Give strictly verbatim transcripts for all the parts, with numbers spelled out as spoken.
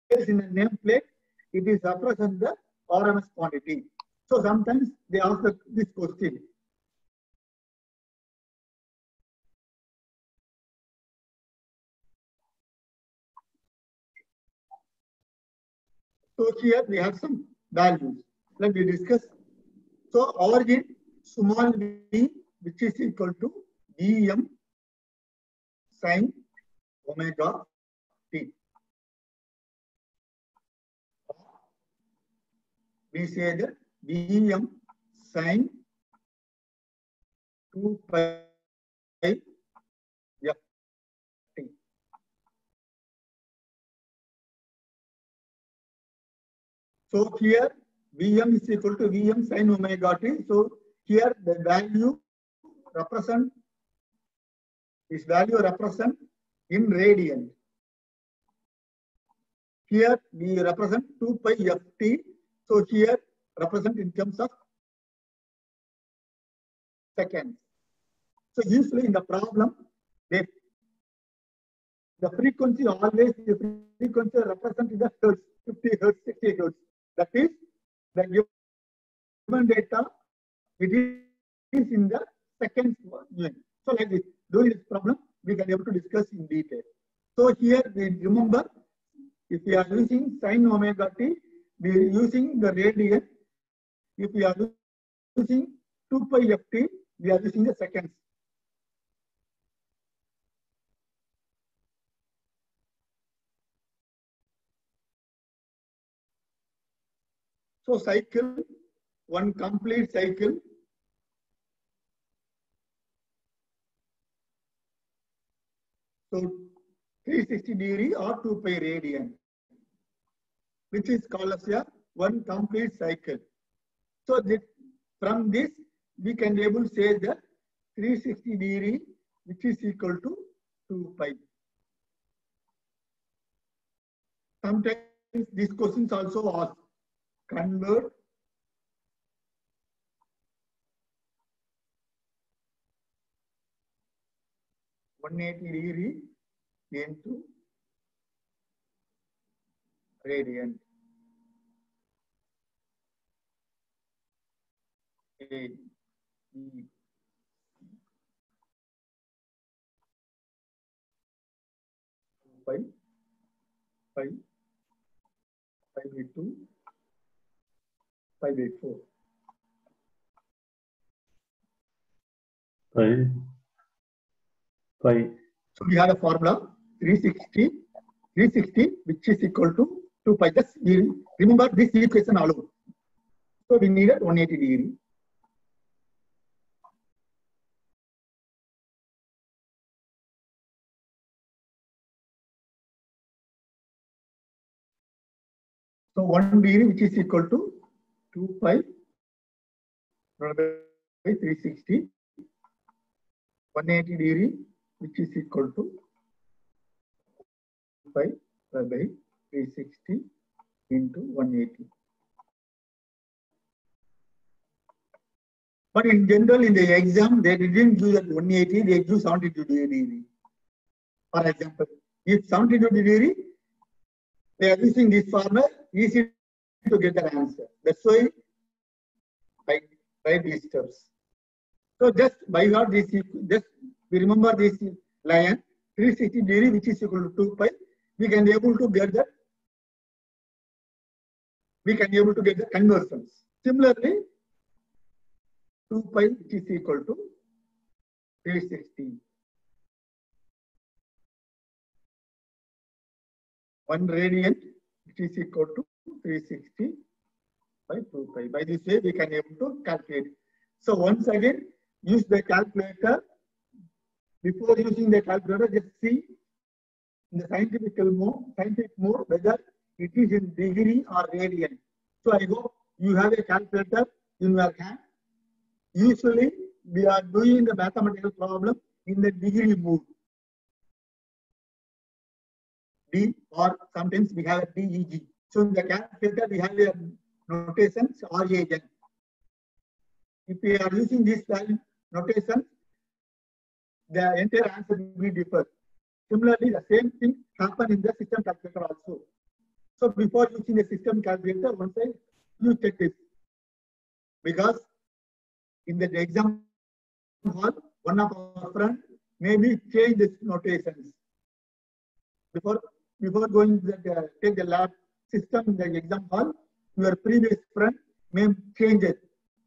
in the nameplate, it is represent the R M S quantity. So sometimes they ask the, this question. So here we have some values. Let me discuss. So origin small v, which is equal to Vm sin omega t. We say that Vm sin two pi f t. So here Vm is equal to Vm sin omega t. So here the value represent this value represent in radian. Here we represent two pi f t. So here represent in terms of seconds. So usually in the problem, they, the frequency always the frequency represent in the hertz, fifty hertz, sixty hertz. That is the given data, it is in the seconds unit. So like this, during this problem, we can be able to discuss in detail. So here we remember, if we are using sin omega t, we are using the radian. If we are using two pi f t, we are using the seconds. So cycle, one complete cycle. So three hundred sixty degree or two pi radian, which is called as a one complete cycle. So this, from this, we can be able to say that three hundred sixty degree, which is equal to two pi. Sometimes these questions also ask, convert one hundred eighty degree into radian. A, B, pi, pi, pi by two, pi by four. Pi, pi. So we have a formula three hundred sixty, three hundred sixty, which is equal to two pi. Just we remember this equation alone. So we needed one hundred eighty degree. So one degree, which is equal to two pi divided by three hundred sixty, one hundred eighty degree, which is equal to two pi divided by three hundred sixty into one hundred eighty. But in general, in the exam, they didn't do that one hundred eighty, they do seventy-two degree. For example, if seventy-two degree, they are using this formula, easy to get the answer. That's why I write these steps. So just by heart, this just we remember this line three hundred sixty degree, which is equal to two pi. We can be able to get that. We can be able to get the conversions. Similarly, two pi, which is equal to three hundred sixty. One radian, which is equal to three hundred sixty by two pi. By this way, we can be able to calculate. So once again, use the calculator. Before using the calculator, just see in the scientific mode, scientific mode whether it is in degree or radian. So I hope you have a calculator in your hand. Usually, we are doing the mathematical problem in the degree mode. D, or sometimes we have a D E G. So in the calculator, we have a notation R A N. If we are using this notation, the entire answer will be different. Similarly, the same thing happens in the system calculator also. So before using the system calculator, once I you check this, because in the exam hall, one of our friends maybe change this notations before before going to the, uh, take the lab system in the exam hall. Your previous friend may change it.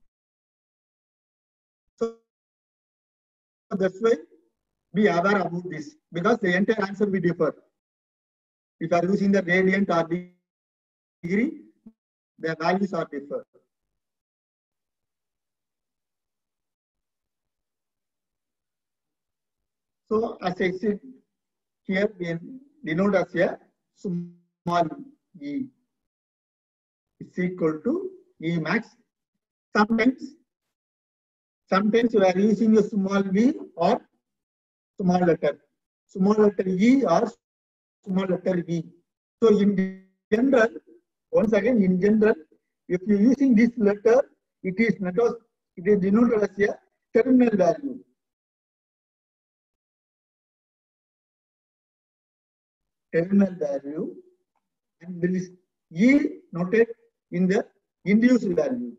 So that's why be aware about this, because the entire answer will differ. If you are using the radiant or degree, the values are different. So as I said here, we denote as a small e is equal to E max. Sometimes, sometimes we are using a small v or small letter, small letter E or small letter V. So in general, once again, in general, if you are using this letter, it is not as, it is denoted as a terminal value. Terminal value, and there is E noted in the induced value.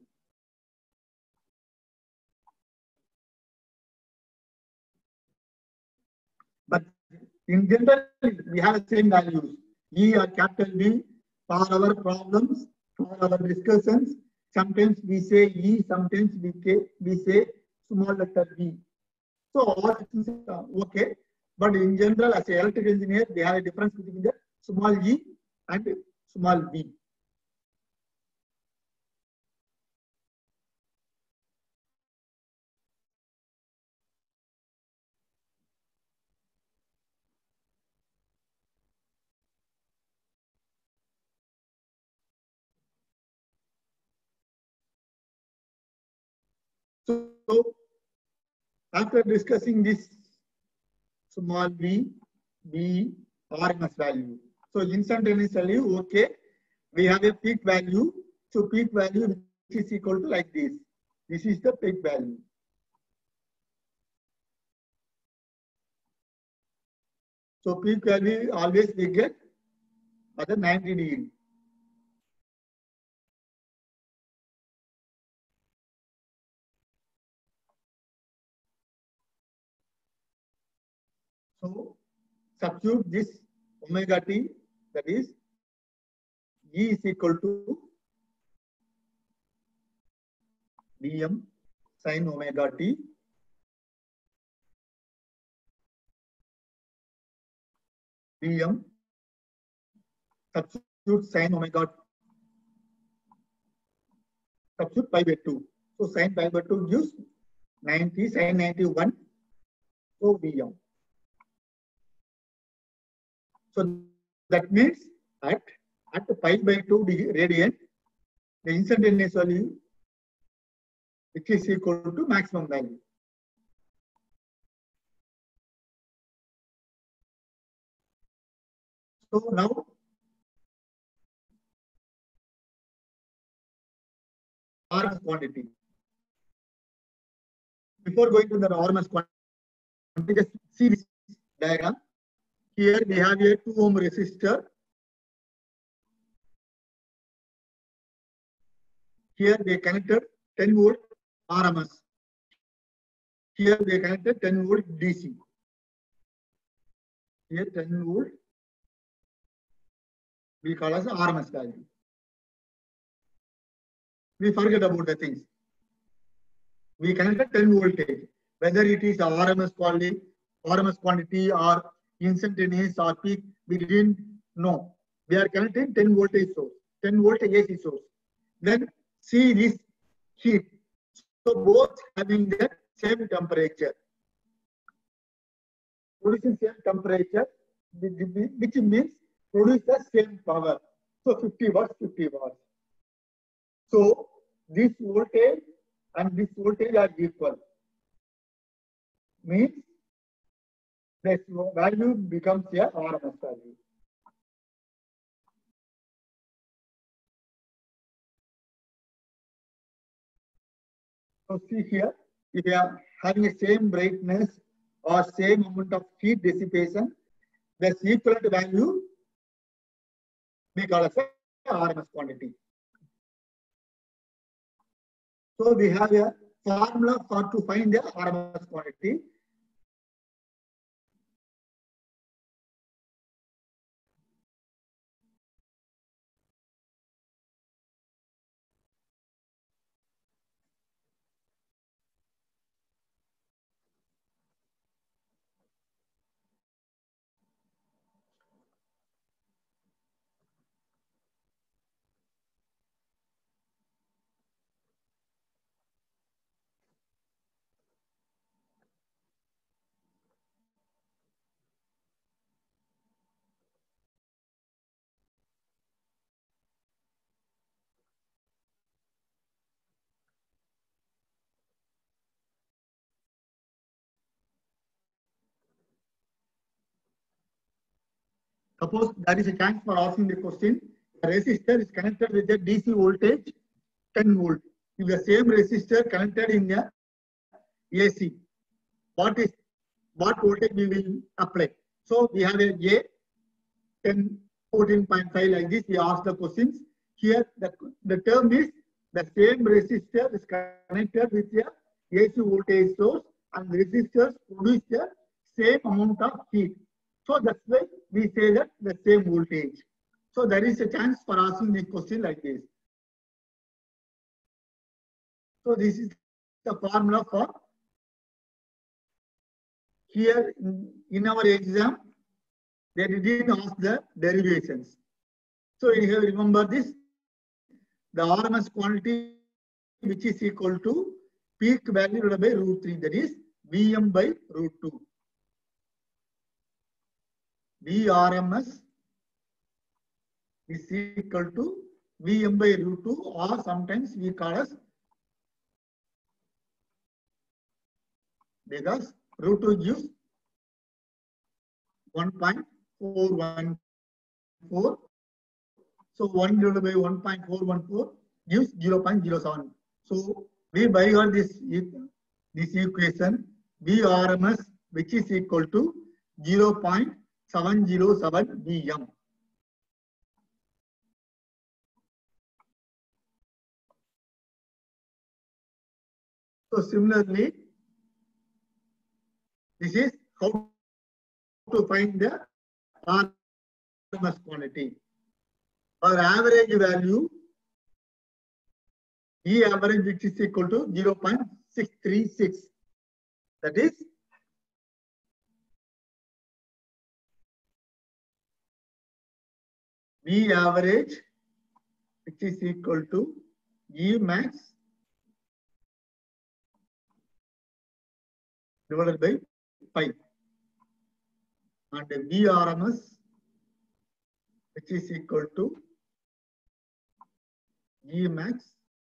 But in general, we have the same values. E or capital V for our problems, for our discussions. Sometimes we say E, sometimes we say, we say small letter V. So all this is okay. But in general, as an electrical engineer, they have a difference between the small e and small v. So after discussing this small v, v, R M S value. So instantaneously, okay, we have a peak value. So peak value which is equal to like this. This is the peak value. So peak value always we get at the ninety degree. So substitute this omega t, that is E is equal to Vm sin omega t Vm substitute sin omega substitute pi by two. So sin pi by two gives ninety, sin ninety-one. So Vm. So that means at at pi by two radian, the instantaneous value which is equal to maximum value. So now R M S quantity. Before going to the R M S quantity, just see this diagram. Here we have a two ohm resistor. Here they connected ten volt R M S. Here they connected ten volt D C. Here ten volt we call as R M S value. We forget about the things. We connected ten voltage. Whether it is R M S quality, R M S quantity or instantaneous or peak, we didn't know. We are connecting ten voltage source, ten volt A C source. Then see this heat. So both having the same temperature. Producing same temperature, which means produce the same power. So fifty watts, fifty watts. So this voltage and this voltage are equal. Means this value becomes a R M S value. So see here, if you are having the same brightness or same amount of heat dissipation, the equivalent value we call as a R M S quantity. So we have a formula for to find the R M S quantity. Suppose there is a chance for asking the question. A resistor is connected with a D C voltage ten volt. If the same resistor connected in the A C, what is what voltage we will apply? So we have a A ten, fourteen point five like this. We ask the questions. Here the, the term is the same resistor is connected with a A C voltage source and resistors produce the same amount of heat. So that's why we say that the same voltage. So there is a chance for asking the question like this. So this is the formula for here in, in our exam. They didn't ask the derivations. So you have remember this, the R M S quantity which is equal to peak value divided by root three, that is V M by root two. V R M S is equal to V M by root two, or sometimes we call as, because root two gives one point four one four. So one divided by one point four one four gives zero point zero seven. So we by this, this equation V R M S which is equal to zero point seven zero seven V M. So similarly, this is how to find the R M S quantity. Our average value, E average which is equal to zero point six three six. That is V average which is equal to E max divided by pi, and V R M S which is equal to E max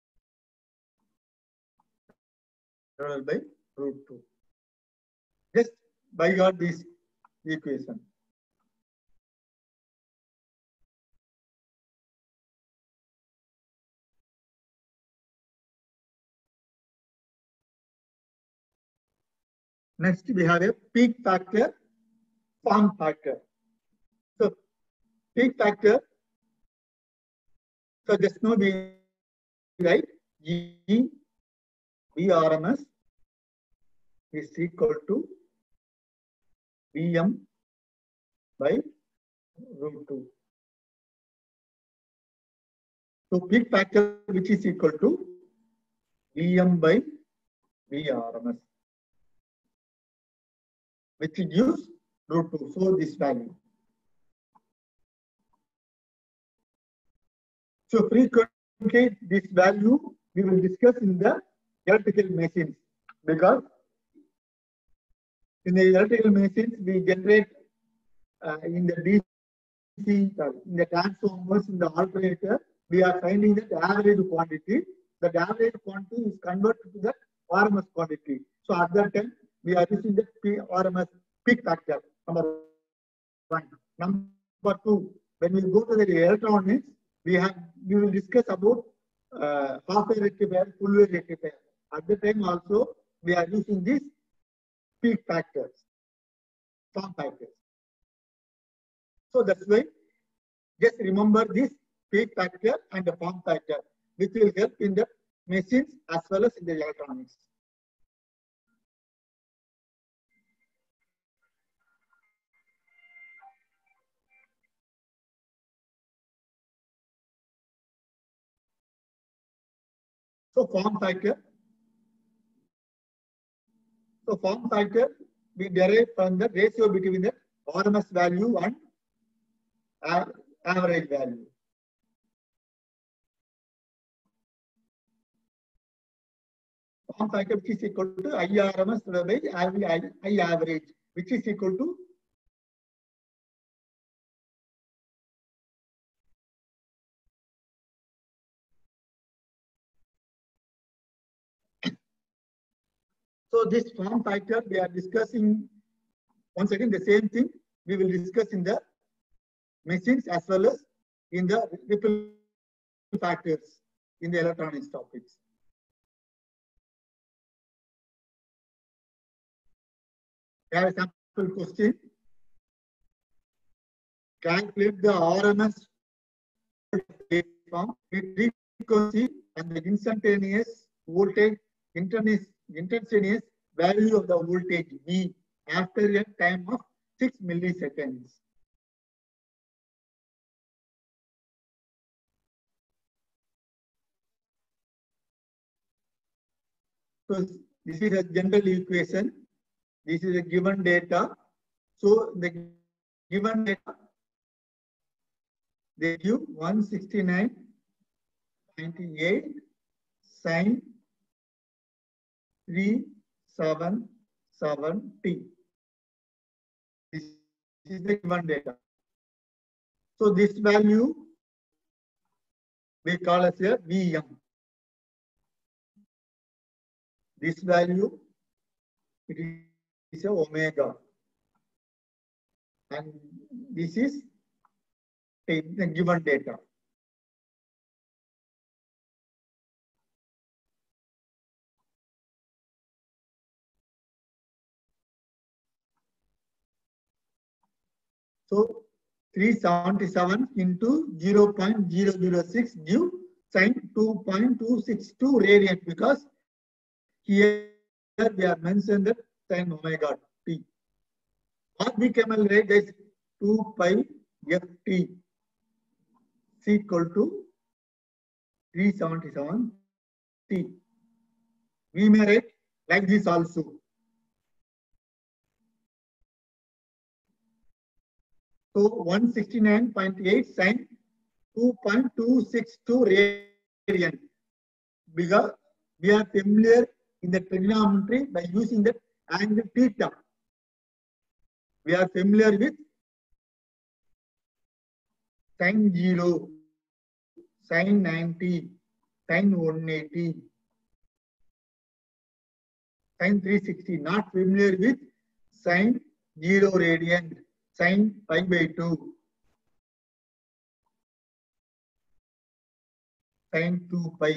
divided by root two. Just by got this equation. Next, we have a peak factor, form factor. So, peak factor, so just now we write G V R M S is equal to V M by root two. So, peak factor which is equal to V M by V R M S, which gives root two. So, this value. So, frequently this value we will discuss in the electrical machines, because in the electrical machines we generate uh, in the D C, uh, in the transformers, in the alternator, we are finding that average quantity. That average quantity is converted to the R M S quantity. So at that time we are using the P R M S peak factor, number one. Number two, when we go to the electronics, we have we will discuss about uh, half wave rectifier, full wave rectifier. At the time also we are using these peak factors, form factors. So that's why Just remember this peak factor and the form factor, which will help in the machines as well as in the electronics. So form factor. So form factor we derive from the ratio between the R M S value and average value. Form factor which is equal to I R M S by I average, which is equal to so this form factor we are discussing once again the same thing we will discuss in the machines as well as in the ripple factors in the electronics topics. We have a sample question. Calculate the R M S waveform with frequency and the instantaneous voltage, instantaneous value of the voltage V after a time of six milliseconds. So this is a general equation. This is a given data. So the given data, they give one sixty-nine point eight sine three seventy-seven T. This is the given data. So this value we call as a V M. This value it is a omega, and this is the given data. So three seventy-seven into zero point zero zero six give sine two point two six two radian, because here we have mentioned that sine omega t. What we can write is two pi f t is equal to three seventy-seven t. We may write like this also. So one sixty-nine point eight sine two point two six two radian, because we are familiar in the trigonometry by using the angle theta. We are familiar with sine zero, sine ninety, sine one eighty, sine three sixty. Not familiar with sine zero radian, sine pi by two, sine two pi.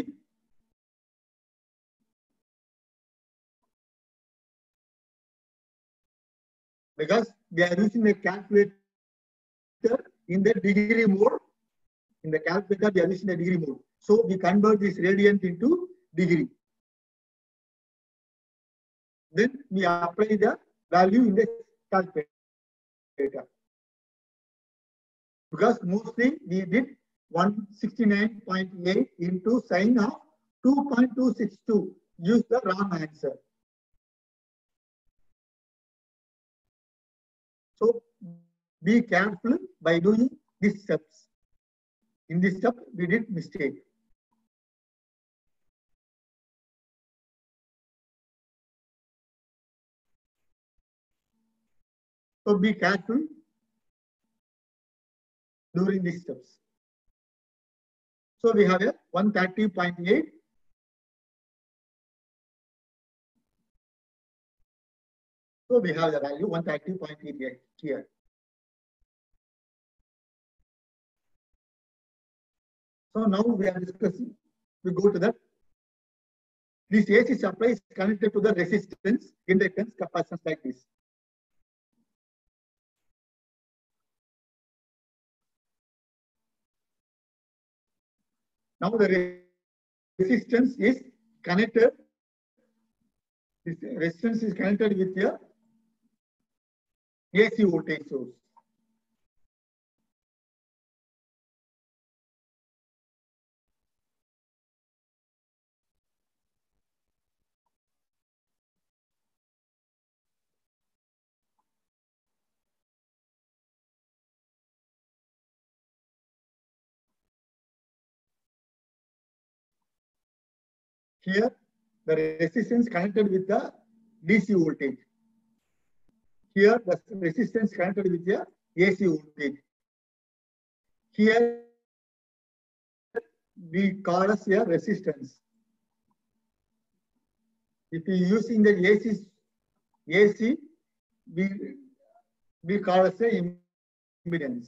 Because we are using the calculator in the degree mode. In the calculator, we are using the degree mode. So we convert this radian into degree. Then we apply the value in the calculator. Because mostly we did one sixty-nine point eight into sine of two point two six two. Use the wrong answer. So be careful by doing these steps. In this step, we did mistake. So be careful during these steps. So we have a one thirty point eight. So we have the value one thirty point eight here. So now we are discussing, we go to that. This A C supply is connected to the resistance, inductance, capacitance like this. Now the resistance is connected. This resistance is connected with a A C voltage source. Here, the resistance connected with the D C voltage. Here, the resistance connected with the A C voltage. Here, we call as a resistance. If you using the A C, A C, we, we call as a impedance.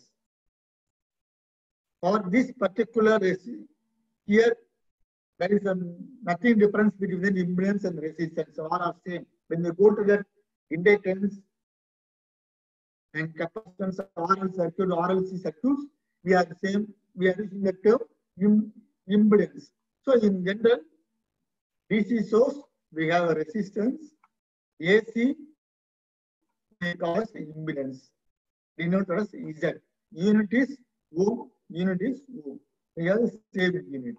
For this particular here, there is a nothing difference between the impedance and resistance. All are same. When we go to the inductance and capacitance R L circuit, R L C circuits, we are the same. We are using the term impedance. So in general, D C source, we have a resistance. A C, we call as impedance. Denoted as Z. Unit is ohm, unit is ohm. We have the same units.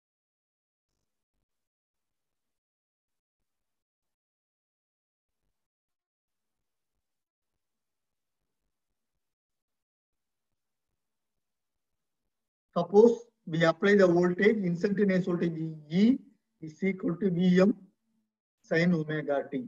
Suppose we apply the voltage, instantaneous voltage E is equal to Vm sin omega t.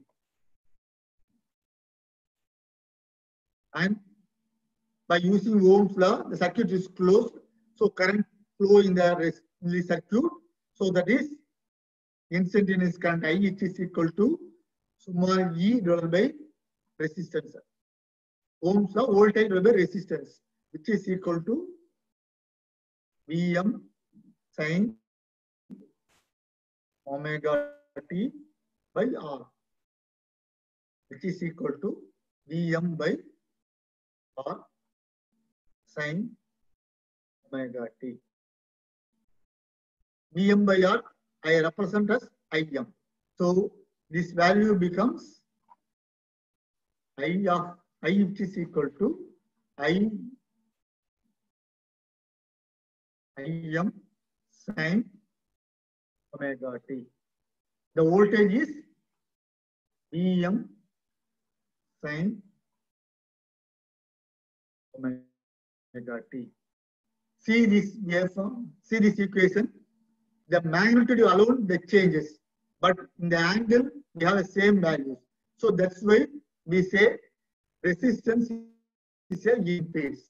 And by using Ohm's law, the circuit is closed. So current flow in the, in the circuit. So that is instantaneous current I, which is equal to small e divided by resistance. Ohm's law, voltage divided by resistance, which is equal to Vm sin omega t by R, which is equal to Vm by R sin omega t. Vm by R, I represent as Im. So this value becomes I of I, which is equal to I Im sin omega t. The voltage is Vm sin omega t. See this waveform, see this equation. The magnitude alone that changes, but in the angle we have the same values. So that's why we say resistance is a in phase.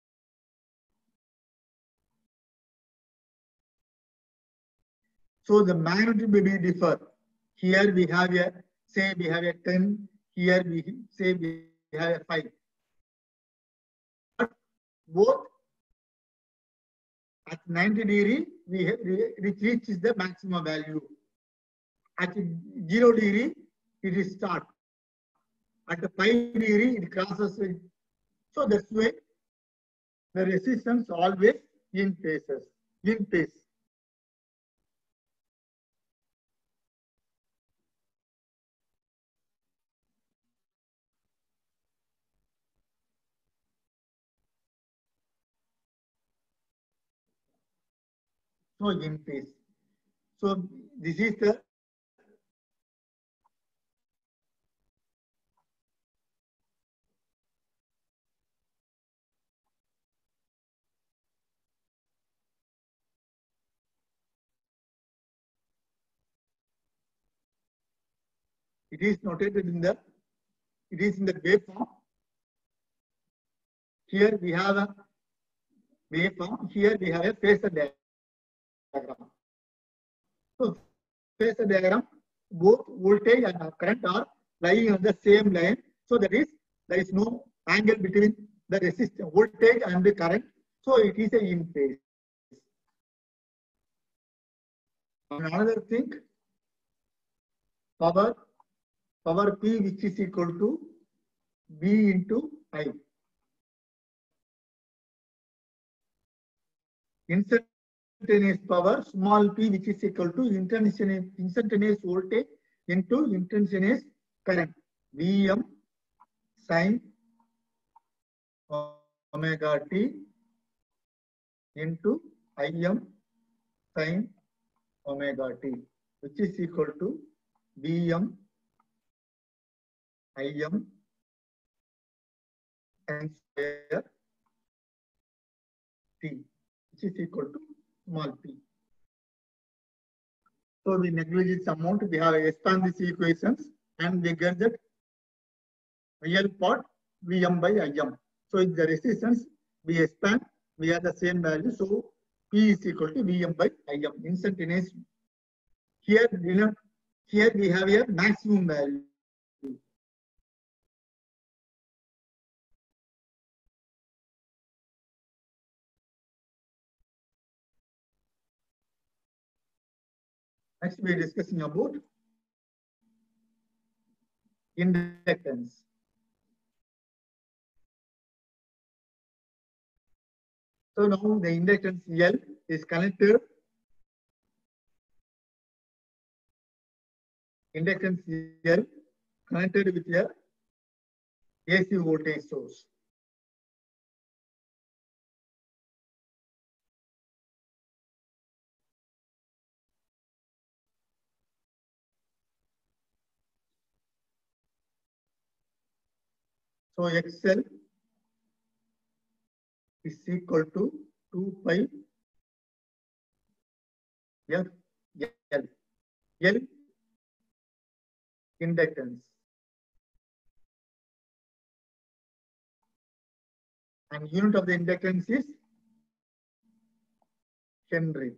So the magnitude may be differ. Here we have a say we have a ten. Here we say we have a five. But both at ninety degree we have, it reaches the maximum value. At zero degree it is start. At the five degree it crosses it. So that's why the resistance always in phases, in phase. So in phase. So this is the it is notated in the it is in the waveform. Here we have a waveform. Here we have a phasor diagram. So phasor diagram, both voltage and current are lying on the same line. So that is there is no angle between the resistance, voltage and the current. So it is a in phase. Another thing, power, power P, which is equal to V into I. Instead instantaneous power, small p, which is equal to instantaneous, instantaneous voltage into instantaneous current, Vm sin omega t into Im sin omega t, which is equal to Vm Im sin square t, which is equal to small p. So we neglect this amount, we have expand these equations and we get that real part Vm by Im. So in the resistance we expand, we have the same value. So P is equal to Vm by Im. Instantaneous. Here, you know, here we have a maximum value. Next, we are discussing about inductance. So now the inductance L is connected. Inductance L connected with a A C voltage source. So X L is equal to two pi F L. L inductance. And unit of the inductance is Henry.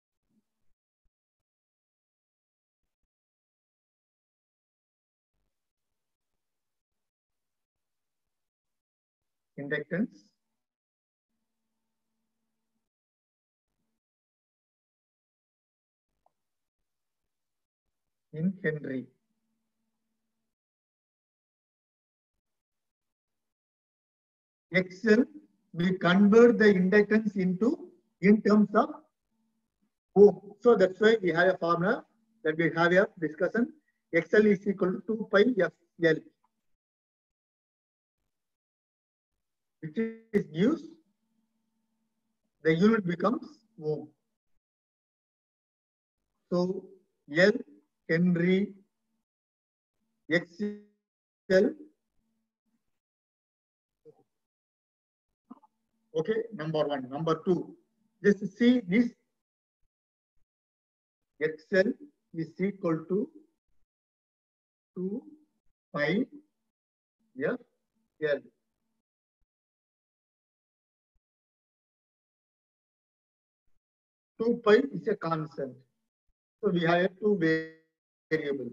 Inductance in Henry. X L, we convert the inductance into in terms of ohm. So that's why we have a formula that we have a discussion. X L is equal to two pi F L, which is gives the unit becomes ohm. So L Henry X L. Okay, number one. Number two, just see this X L is equal to two pi F L. two pi is a constant. So we have two variables.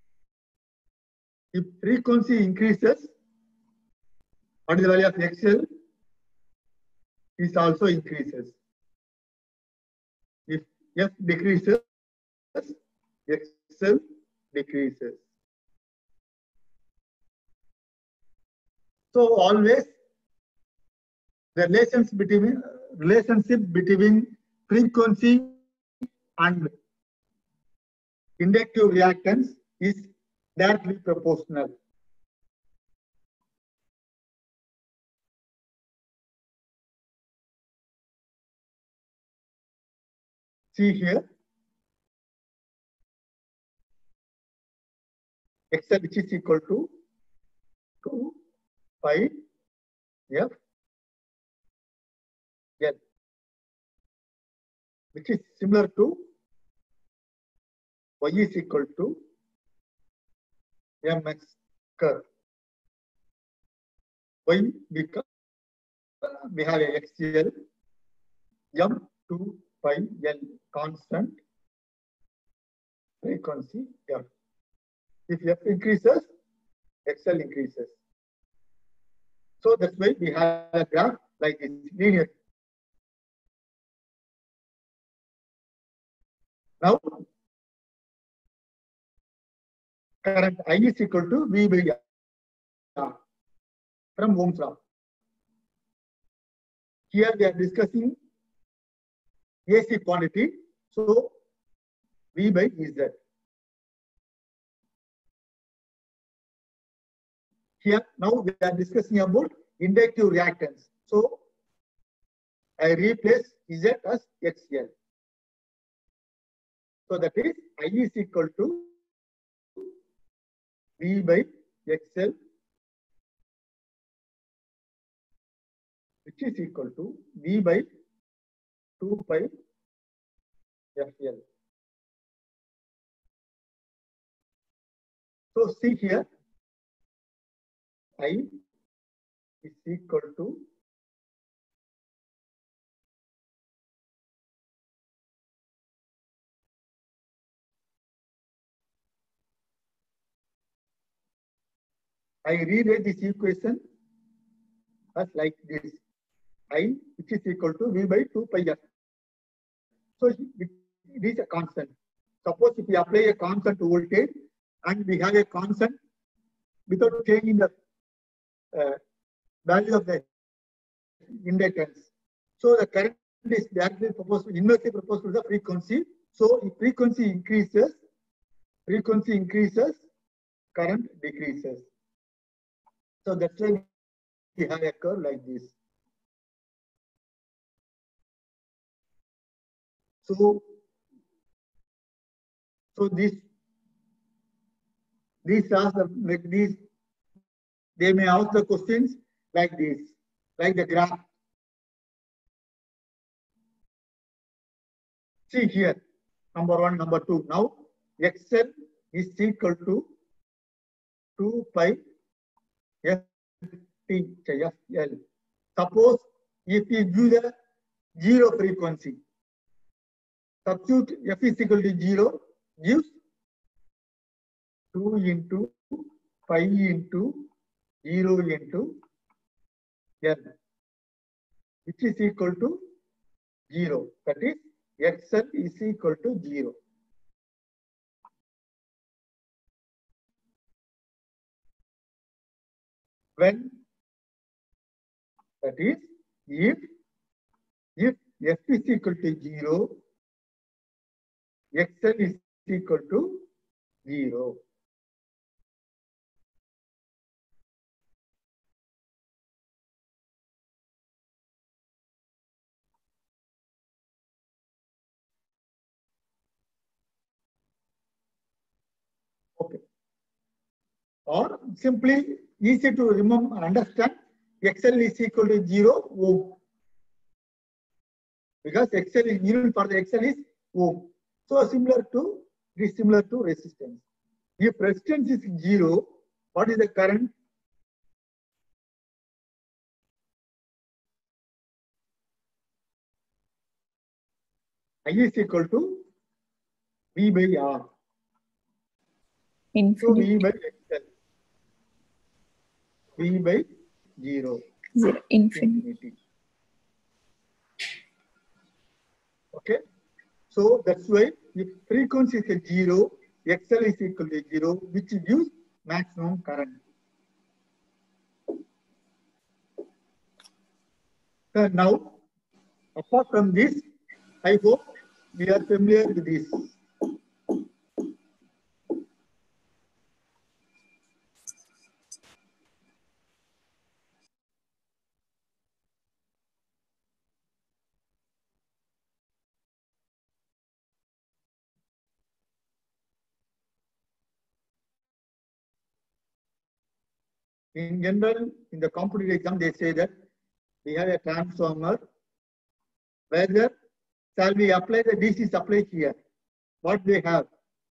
If frequency increases, what is the value of X L? This also increases. If F decreases, X L decreases. So always the relationship between relationship between frequency and inductive reactance is directly proportional. See here, X L, which is equal to two pi F L, which is similar to Y is equal to mx curve. Y become we have a X L, M two pi L constant frequency F. If F increases, X L increases. So that's why we have a graph like this, linear. Now, current I is equal to V by R from Ohm's law. Here we are discussing A C quantity. So V by Z. Here now we are discussing about inductive reactance. So I replace Z as X L. So that is I is equal to V by X L, which is equal to V by two pi F L. So see here, I is equal to I rewrite this equation as like this. I, which is equal to V by two pi F. So it, it is a constant. Suppose if we apply a constant voltage and we have a constant without changing the uh, value of the inductance. So the current is directly proportional, inversely proportional to the frequency. So if frequency increases, frequency increases, current decreases. So that's why we have a curve like this. So, so this, these are the, like these, they may ask the questions like this, like the graph. See here, number one, number two. Now, X L is equal to two pi F T, F L. Suppose if we give the zero frequency, substitute F is equal to zero, gives two into pi into zero into L, which is equal to zero. That is, X L is equal to zero. When, that is, if, if F is equal to zero, X L is equal to zero. Okay. Or simply easy to remember, understand, X L is equal to zero ohm. Because X L is unit for the X L is ohm. So similar to, it is similar to resistance. If resistance is zero, what is the current? I is equal to V by R. Infinity. So V by X L. V by zero. Zero. Infinity. Infinity. Okay. So that's why if frequency is a zero, X L is equal to zero, which gives maximum current. So now, apart from this, I hope we are familiar with this. In general, in the competitive exam, they say that we have a transformer. Whether shall we apply the D C supply here? What they have?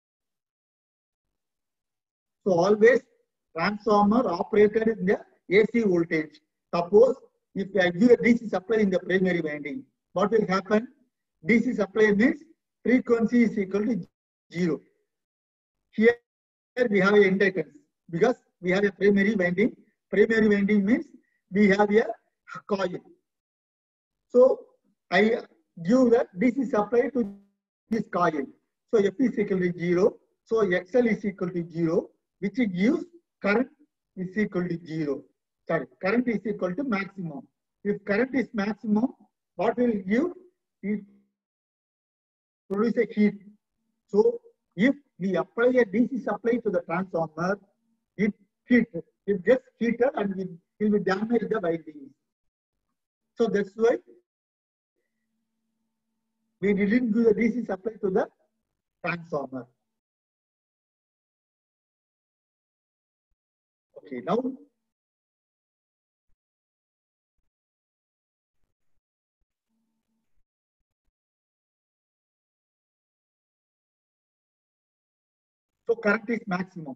So always transformer operated in the A C voltage. Suppose if I give a D C supply in the primary winding, what will happen? D C supply means frequency is equal to zero. Here we have a inductance because we have a primary winding. Primary winding means we have a coil. So I give the D C supply to this coil. So F is equal to zero. So X L is equal to zero, which gives current is equal to zero. Sorry, current is equal to maximum. If current is maximum, what will give? If produce a heat. So if we apply a D C supply to the transformer, it heat, it gets heated and it will be damaged the windings. So that's why we didn't do the D C supply to the transformer. Okay, now so current is maximum.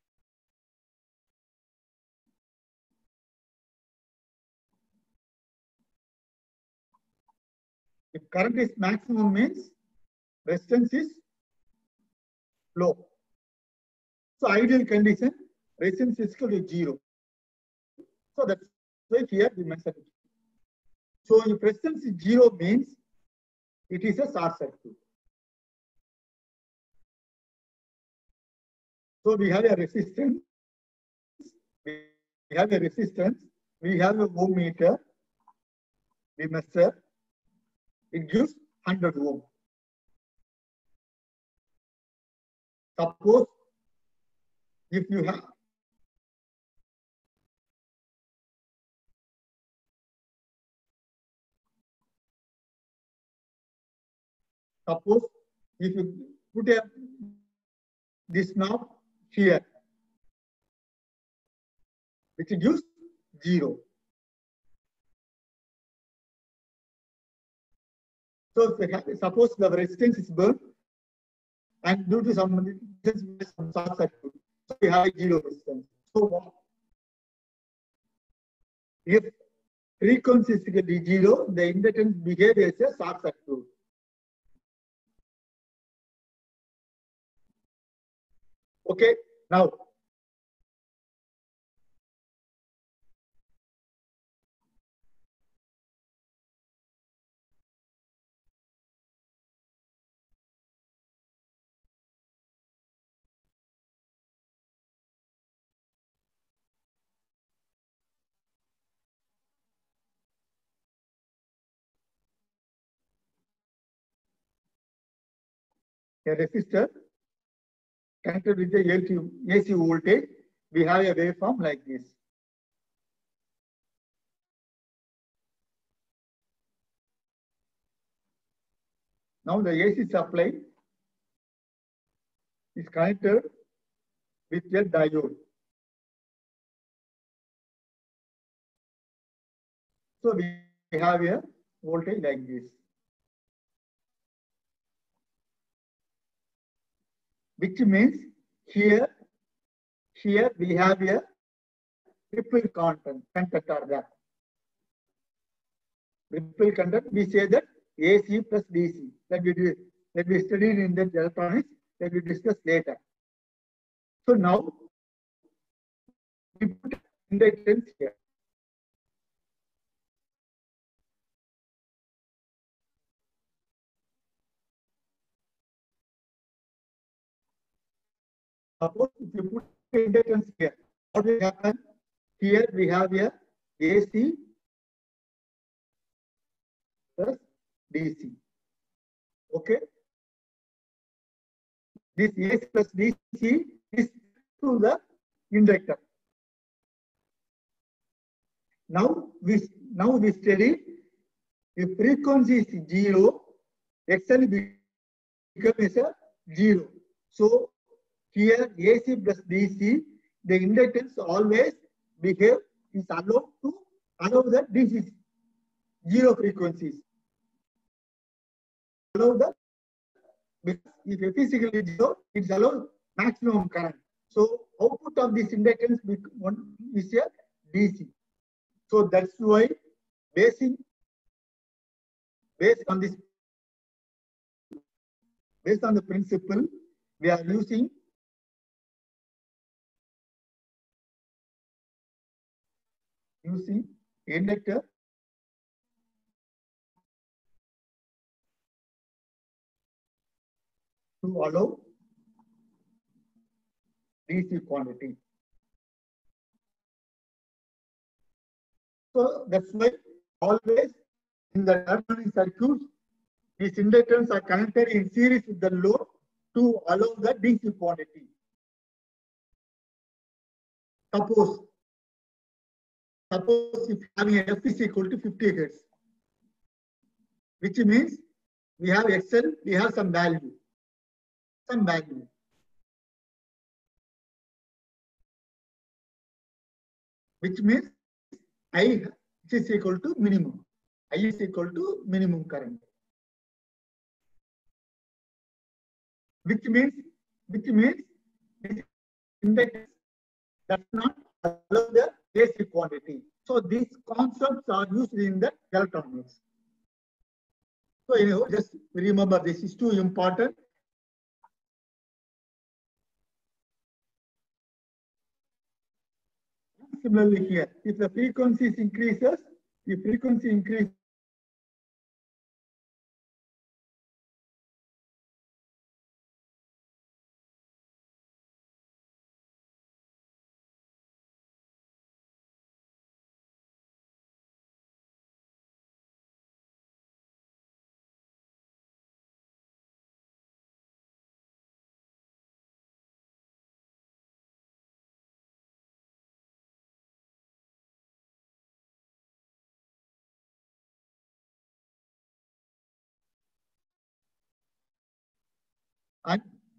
If current is maximum means resistance is low. So ideal condition, resistance is equal to zero. So that's why here we mentioned it. So if resistance is zero means it is a short circuit. So we have a resistance, we have a resistance, we have a ohm meter, we measure, it gives one hundred ohm. Suppose if you have suppose if you put a this knob here, which gives zero. So if have, suppose the resistance is burned and due to some resistance, some short circuit, so we have a zero resistance. So if frequency is equal to zero, the inductance behaves as a short circuit. Okay, now a resistor connected with the A C voltage, we have a waveform like this. Now the A C supply is connected with a diode. So we have a voltage like this, which means here, here we have a ripple content, content or that. Ripple content, we say that A C plus D C, that we, do, that we studied in the electronics, that we discuss later. So now, we put inductance here. Suppose if you put inductance here, what will happen? Here we have a A C plus D C. Okay. This A C plus D C is to the inductor. Now we now we study if frequency is zero, X L becomes a zero. So here A C plus D C, the inductance always behave is allowed to allow the D C zero frequencies. Allow the because if F is equal to zero, it's allowed maximum current. So output of this inductance is a D C. So that's why basing based on this based on the principle we are using using inductor to allow D C quantity. So that's why always in the electronic circuits These inductors are connected in series with the load to allow the D C quantity. Suppose, suppose if having a F is equal to fifty hertz, which means we have X L, we have some value, some value. Which means I is equal to minimum. I is equal to minimum current. Which means, which means this inductance does not allow the A C quantity. So these concepts are used in the electronics. So anyhow, just remember this is too important. Similarly here, if the frequency increases, the frequency increases, and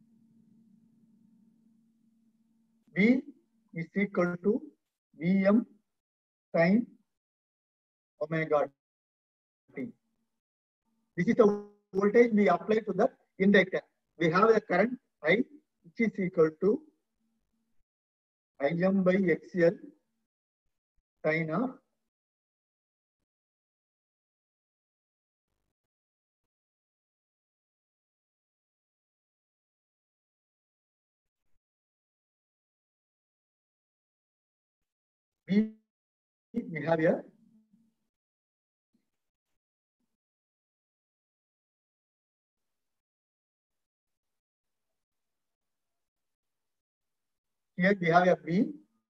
V is equal to Vm sin omega t. This is the voltage we apply to the inductor. We have a current I, which is equal to Im by Xl sin of V. We have here here we have a V.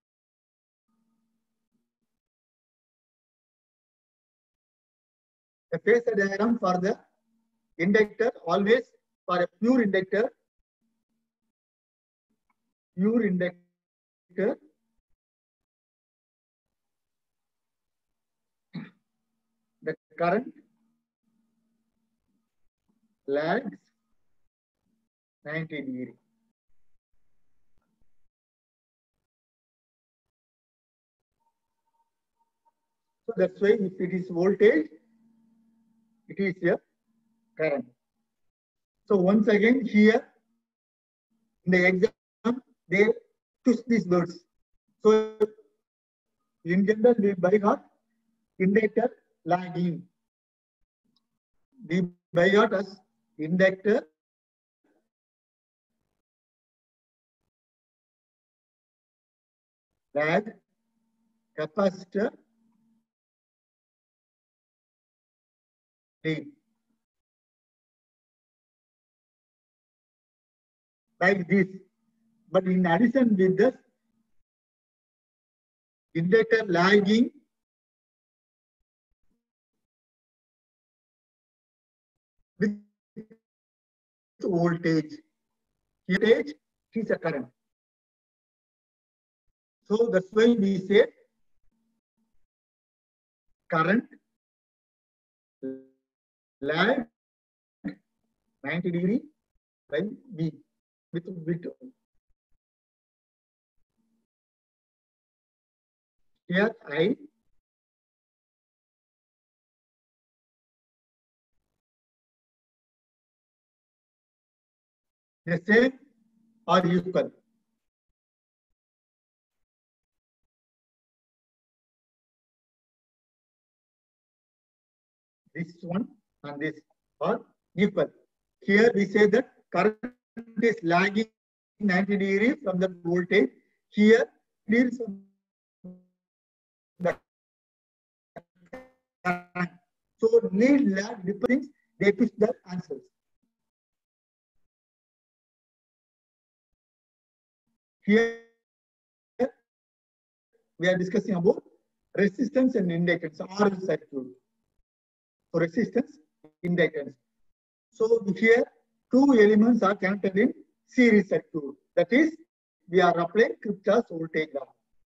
The phasor diagram for the inductor, always for a pure inductor, pure inductor, the current lags ninety degree. So that's why if it is voltage, it is a current. So once again here in the exam, they twist these words. So in general, we by heart inductor lagging. We by heart as inductor lag, capacitor lead. Like this. But in addition with this, inductor lagging with voltage. Voltage is a current. So that's why we say current lag ninety degree by V with bit. Here I the same or equal. This one and this are equal. Here we say that current is lagging ninety degree from the voltage. Here it is the current. So lead lag difference, they twist the answers. Here we are discussing about resistance and inductance, R L circuit. So resistance, inductance. So here two elements are connected in series circuit. That is, we are applying Kirchhoff's voltage law.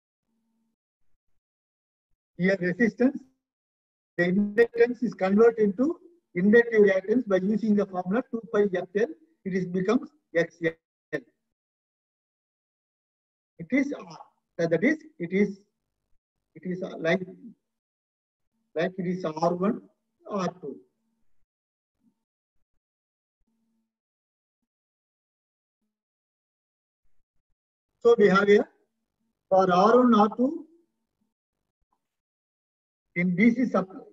Here resistance, the inductance is converted into inductive reactance by using the formula two pi F L. It is becomes X L. It is R. That is, it is it is like like it is R one, R two. So we have here for R one, R two in D C supply,